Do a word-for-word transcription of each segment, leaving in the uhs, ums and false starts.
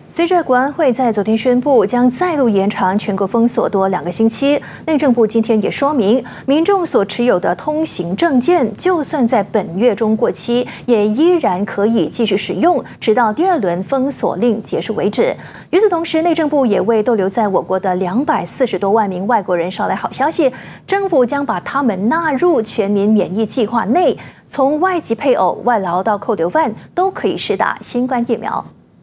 随着国安会在昨天宣布将再度延长全国封锁多两个星期，内政部今天也说明，民众所持有的通行证件，就算在本月中过期，也依然可以继续使用，直到第二轮封锁令结束为止。与此同时，内政部也为逗留在我国的两百四十多万名外国人捎来好消息，政府将把他们纳入全民免疫计划内，从外籍配偶、外劳到扣留犯都可以施打新冠疫苗。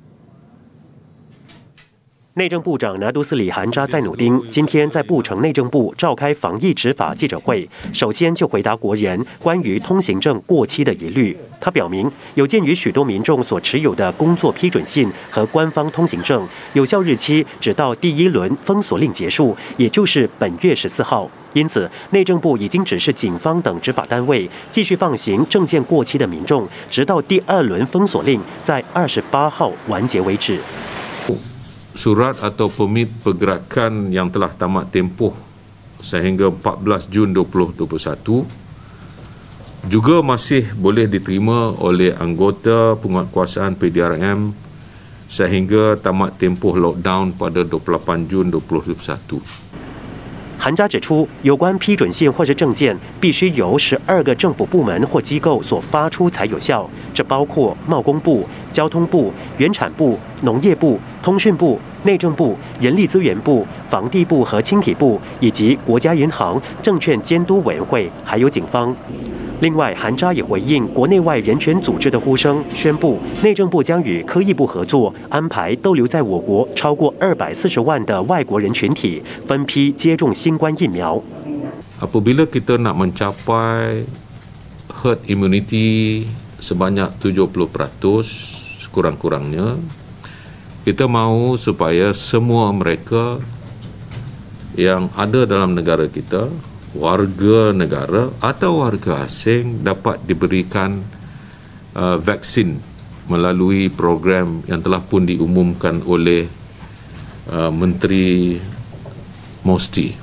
内政部长拿督斯里韩扎在努丁今天在布城内政部召开防疫执法记者会，首先就回答国人关于通行证过期的疑虑。他表明，有鉴于许多民众所持有的工作批准信和官方通行证有效日期只到第一轮封锁令结束，也就是本月十四号。因此，内政部已经指示警方等执法单位继续放行证件过期的民众，直到第二轮封锁令在二十八号完结为止。 Surat atau permit pergerakan yang telah tamat tempoh sehingga empat belas Jun dua ribu dua puluh satu juga masih boleh diterima oleh anggota penguatkuasaan P D R M sehingga tamat tempoh lockdown pada dua puluh lapan Jun dua ribu dua puluh satu。 韩扎指出，有关批准信或是证件必须由十二个政府部门或机构所发出才有效，这包括贸工部、交通部、原产部、农业部、通讯部、内政部、人力资源部、房地部和青体部，以及国家银行、证券监督委员会，还有警方。另外，韩扎也回应国内外人权组织的呼声，宣布内政部将与科艺部合作，安排逗留在我国超过二百四十万的外国人群体分批接种新冠疫苗。 Apabila kita nak mencapai herd immunity sebanyak tujuh puluh peratus sekurang-kurangnya, kita mahu supaya semua mereka yang ada dalam negara kita, warga negara atau warga asing dapat diberikan uh, vaksin melalui program yang telah pun diumumkan oleh uh, Menteri Mosti.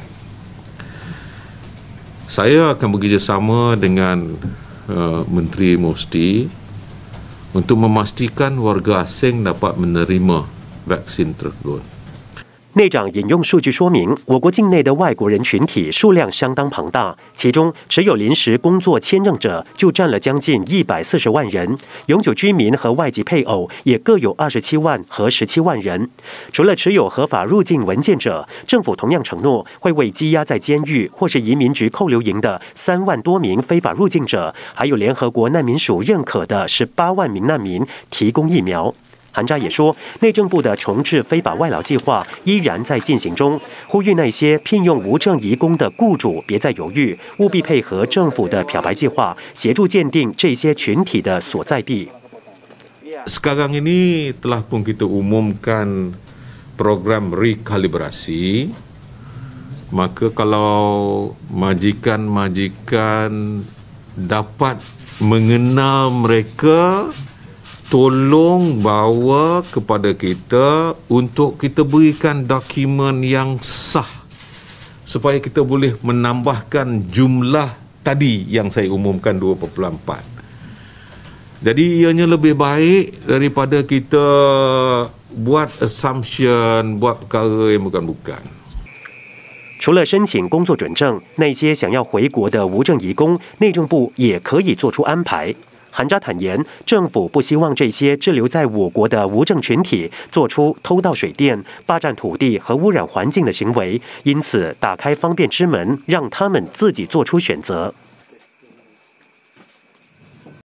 Saya akan bekerjasama dengan uh, Menteri Mosti untuk memastikan warga asing dapat menerima vaksin tersebut。 内长引用数据说明，我国境内的外国人群体数量相当庞大，其中持有临时工作签证者就占了将近一百四十万人，永久居民和外籍配偶也各有二十七万和十七万人。除了持有合法入境文件者，政府同样承诺会为羁押在监狱或是移民局扣留营的三万多名非法入境者，还有联合国难民署认可的十八万名难民提供疫苗。韩扎也说，内政部的重置非法外劳计划依然在进行中，呼吁那些聘用无证移工的雇主别再犹豫，务必配合政府的漂白计划，协助鉴定这些群体的所在地。 Sekarang ini telah pun kita umumkan program rekalibrasi, maka kalau majikan-majikan dapat mengenal mereka, tolong bawa kepada kita untuk kita berikan dokumen yang sah supaya kita boleh menambahkan jumlah tadi yang saya umumkan dua puluh empat. Jadi ianya lebih baik daripada kita buat assumption, buat perkara yang bukan-bukan。 除了申请工作准证，那些想要回国的无证移工，内政部也可以做出安排。韩扎坦言，政府不希望这些滞留在我国的无证群体做出偷盗水电、霸占土地和污染环境的行为，因此打开方便之门，让他们自己做出选择。